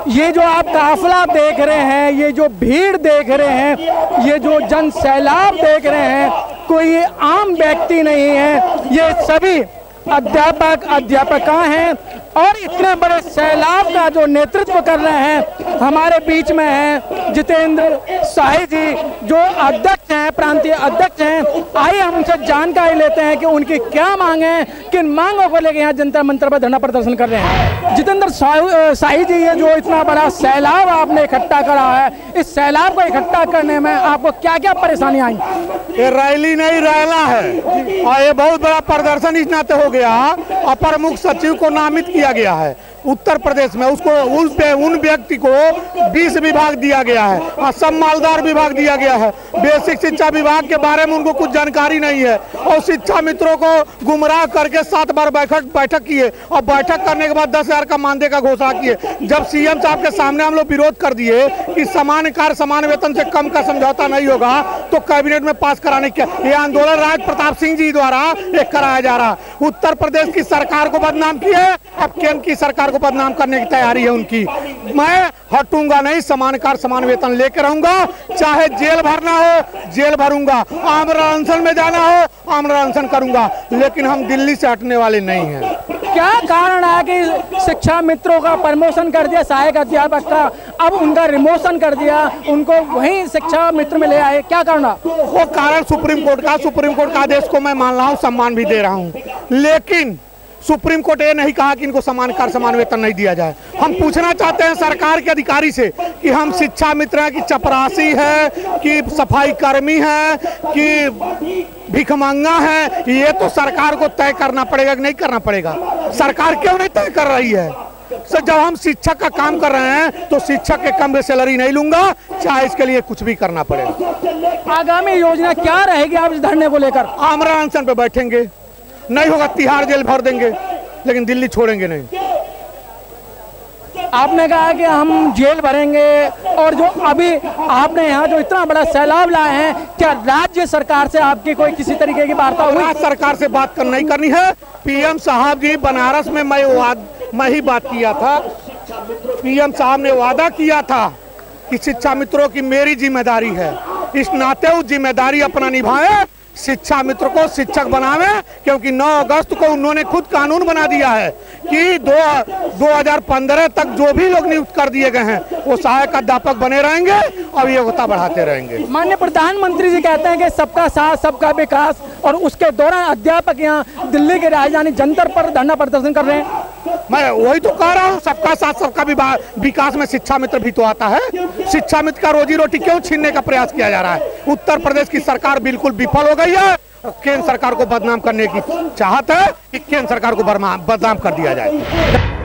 ये जो आप काफिला देख रहे हैं, ये जो भीड़ देख रहे हैं, ये जो जन सैलाब देख रहे हैं, कोई आम व्यक्ति नहीं है। ये सभी अध्यापक अध्यापिका हैं और इतने बड़े सैलाब का जो नेतृत्व कर रहे हैं। हमारे बीच में हैं जितेंद्र शाही जी, जो अध्यक्ष हैं, प्रांतीय अध्यक्ष हैं। आइए हम उनसे जानकारी लेते हैं कि उनकी क्या मांग है, किन मांगों को लेकर यहाँ जंतर मंतर पर धरना प्रदर्शन कर रहे हैं। जितेंद्र शाही जी, ये जो इतना बड़ा सैलाब आपने इकट्ठा करा है, इस सैलाब को इकट्ठा करने में आपको क्या क्या परेशानी आई? ये रैली नहीं रैला है और ये बहुत बड़ा प्रदर्शन इस नाते हो गया। अपर मुख्य सचिव को नामित किया गया है उत्तर प्रदेश में, उसको उन व्यक्ति को 20 विभाग दिया गया है और सब मालदार विभाग दिया गया है। बेसिक शिक्षा विभाग के बारे में उनको कुछ जानकारी नहीं है और शिक्षा मित्रों को गुमराह करके 7 बार बैठक किए और बैठक करने के बाद 10,000 का मानदेय का घोषणा किए। जब सीएम साहब के सामने हम लोग विरोध कर दिए कि समान कार्य समान वेतन से कम का समझौता नहीं होगा, तो कैबिनेट में पास कराने के ये आंदोलन राज प्रताप सिंह जी द्वारा एक कराया जा रहा। उत्तर प्रदेश की सरकार को बदनाम किए, अब केंद्र की सरकार को बदनाम करने की तैयारी है उनकी। मैं हटूंगा नहीं, समान कार्य समान वेतन लेकर रहूंगा, चाहे जेल भरना हो जेल भरूंगा, आमरण अनशन में जाना हो आमरण अनशन करूंगा, लेकिन हम दिल्ली से हटने वाले नहीं हैं। क्या कारण है कि शिक्षा मित्रों का प्रमोशन कर दिया, सहायक अध्यापक का, अब उनका रिमोशन कर दिया, उनको वहीं शिक्षा मित्र में ले आए? क्या कारण? वो कारण सुप्रीम कोर्ट का आदेश को मैं मान रहा हूँ, सम्मान भी दे रहा हूँ, लेकिन सुप्रीम कोर्ट ये नहीं कहा कि इनको समान कार्य समान वेतन नहीं दिया जाए। हम पूछना चाहते हैं सरकार के अधिकारी से कि हम शिक्षा मित्र हैं कि चपरासी है कि सफाई कर्मी है कि भिखमंगा है, ये तो सरकार को तय करना पड़ेगा कि नहीं करना पड़ेगा। सरकार क्यों नहीं तय कर रही है? सर, जब हम शिक्षक का काम कर रहे हैं तो शिक्षक के कम सैलरी नहीं लूंगा, चाहे इसके लिए कुछ भी करना पड़ेगा। आगामी योजना क्या रहेगी आप इस धरने को लेकर? आमरण अनशन पे बैठेंगे, नहीं होगा तिहाड़ जेल भर देंगे, लेकिन दिल्ली छोड़ेंगे नहीं। आपने कहा कि हम जेल भरेंगे, और जो अभी आपने यहाँ जो इतना बड़ा सैलाब लाए हैं, क्या राज्य सरकार से आपकी कोई किसी तरीके की वार्ता हुई? राज्य सरकार से बात नहीं करनी है। पीएम साहब जी बनारस में मैं ही बात किया था। पीएम साहब ने वादा किया था कि शिक्षा मित्रों की मेरी जिम्मेदारी है, इस नाते वो जिम्मेदारी अपना निभाए, शिक्षा मित्र को शिक्षक बनावे, क्योंकि 9 अगस्त को उन्होंने खुद कानून बना दिया है कि 2015 तक जो भी लोग नियुक्त कर दिए गए हैं वो सहायक अध्यापक बने रहेंगे और योग्यता बढ़ाते रहेंगे। माननीय प्रधानमंत्री जी कहते हैं कि सबका साथ सबका विकास, और उसके दौरान अध्यापक यहाँ दिल्ली की राजधानी जंतर पर धरना प्रदर्शन कर रहे हैं। मैं वही तो कह रहा हूँ, सबका साथ सबका विकास में शिक्षा मित्र भी तो आता है। शिक्षा मित्र का रोजी रोटी क्यों छीनने का प्रयास किया जा रहा है? उत्तर प्रदेश की सरकार बिल्कुल विफल हो गई है। केंद्र सरकार को बदनाम करने की चाहत है कि केंद्र सरकार को बदनाम कर दिया जाए।